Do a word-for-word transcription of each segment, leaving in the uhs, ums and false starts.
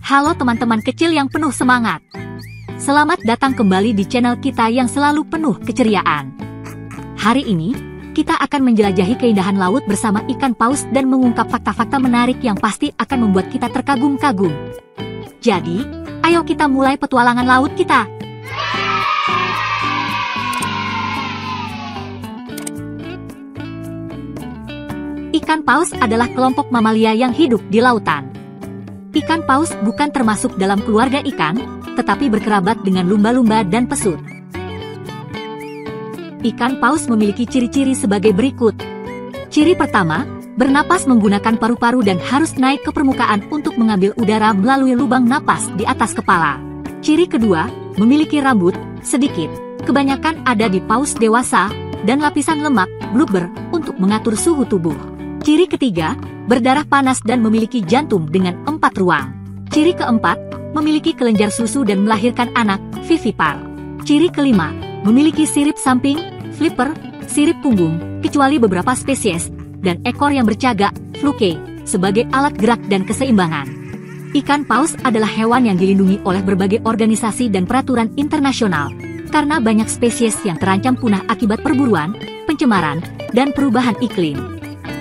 Halo teman-teman kecil yang penuh semangat. Selamat datang kembali di channel kita yang selalu penuh keceriaan. Hari ini, kita akan menjelajahi keindahan laut bersama ikan paus dan mengungkap fakta-fakta menarik yang pasti akan membuat kita terkagum-kagum. Jadi, ayo kita mulai petualangan laut kita. Ikan paus adalah kelompok mamalia yang hidup di lautan. Ikan paus bukan termasuk dalam keluarga ikan, tetapi berkerabat dengan lumba-lumba dan pesut. Ikan paus memiliki ciri-ciri sebagai berikut. Ciri pertama, bernapas menggunakan paru-paru dan harus naik ke permukaan untuk mengambil udara melalui lubang napas di atas kepala. Ciri kedua, memiliki rambut sedikit, kebanyakan ada di paus dewasa, dan lapisan lemak, blubber, untuk mengatur suhu tubuh. Ciri ketiga, berdarah panas dan memiliki jantung dengan empat ruang. Ciri keempat, memiliki kelenjar susu dan melahirkan anak, vivipar. Ciri kelima, memiliki sirip samping, flipper, sirip punggung, kecuali beberapa spesies, dan ekor yang bercagak, fluke, sebagai alat gerak dan keseimbangan. Ikan paus adalah hewan yang dilindungi oleh berbagai organisasi dan peraturan internasional, karena banyak spesies yang terancam punah akibat perburuan, pencemaran, dan perubahan iklim.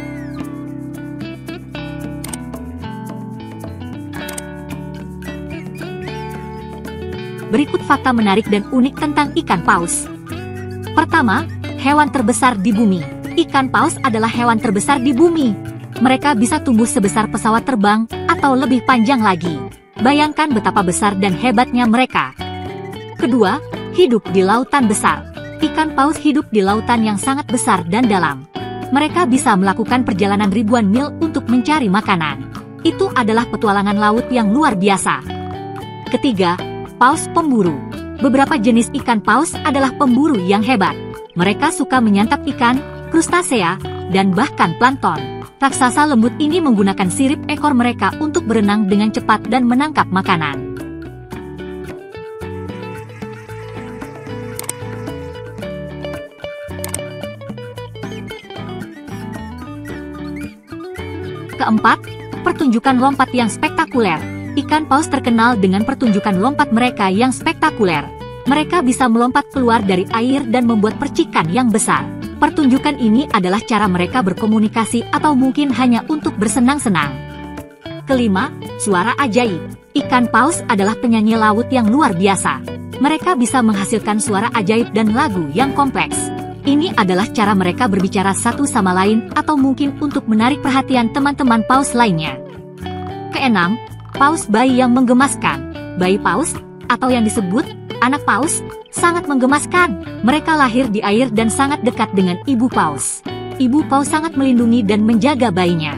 Berikut fakta menarik dan unik tentang ikan paus. Pertama, hewan terbesar di bumi. Ikan paus adalah hewan terbesar di bumi. Mereka bisa tumbuh sebesar pesawat terbang atau lebih panjang lagi. Bayangkan betapa besar dan hebatnya mereka. Kedua, hidup di lautan besar. Ikan paus hidup di lautan yang sangat besar dan dalam. Mereka bisa melakukan perjalanan ribuan mil untuk mencari makanan. Itu adalah petualangan laut yang luar biasa. Ketiga, paus pemburu. Beberapa jenis ikan paus adalah pemburu yang hebat. Mereka suka menyantap ikan, krustasea, dan bahkan plankton. Raksasa lembut ini menggunakan sirip ekor mereka untuk berenang dengan cepat dan menangkap makanan. Keempat, pertunjukan lompat yang spektakuler. Ikan paus terkenal dengan pertunjukan lompat mereka yang spektakuler. Mereka bisa melompat keluar dari air dan membuat percikan yang besar. Pertunjukan ini adalah cara mereka berkomunikasi atau mungkin hanya untuk bersenang-senang. Kelima, suara ajaib. Ikan paus adalah penyanyi laut yang luar biasa. Mereka bisa menghasilkan suara ajaib dan lagu yang kompleks. Ini adalah cara mereka berbicara satu sama lain atau mungkin untuk menarik perhatian teman-teman paus lainnya. Keenam, paus bayi yang menggemaskan. Bayi paus, atau yang disebut anak paus, sangat menggemaskan. Mereka lahir di air dan sangat dekat dengan ibu paus. Ibu paus sangat melindungi dan menjaga bayinya.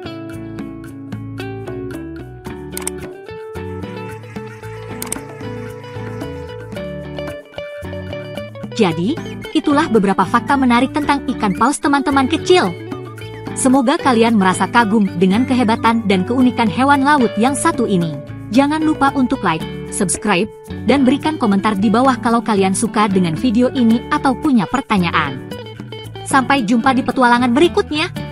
Jadi, itulah beberapa fakta menarik tentang ikan paus teman-teman kecil. Semoga kalian merasa kagum dengan kehebatan dan keunikan hewan laut yang satu ini. Jangan lupa untuk like, subscribe, dan berikan komentar di bawah kalau kalian suka dengan video ini atau punya pertanyaan. Sampai jumpa di petualangan berikutnya.